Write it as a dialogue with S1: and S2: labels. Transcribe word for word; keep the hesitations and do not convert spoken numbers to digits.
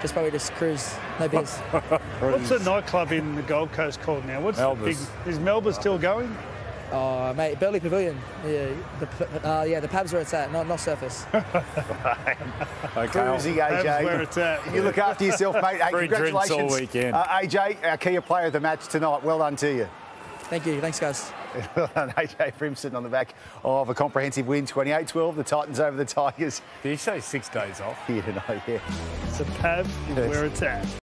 S1: just probably just cruise, no beers.
S2: What's the nightclub in the Gold Coast called now? What's the big? Is Melba still going?
S1: Oh, mate, Burley Pavilion. Yeah, the, uh, yeah, the pub's where it's at, not, not surface.
S3: Okay,
S4: Cruising, A J.
S2: That's where it's at.
S4: You look after yourself, mate. Hey,
S3: Free drinks
S4: congratulations,
S3: all weekend.
S4: Uh, A J, our key player of the match tonight. Well done to you.
S1: Thank you. Thanks, guys.
S4: Well done, A J Brimson on the back of a comprehensive win, twenty-eight twelve. The Titans over the Tigers.
S3: Did you say six days off?
S4: Here tonight, yeah.
S2: So Pav is where it's at.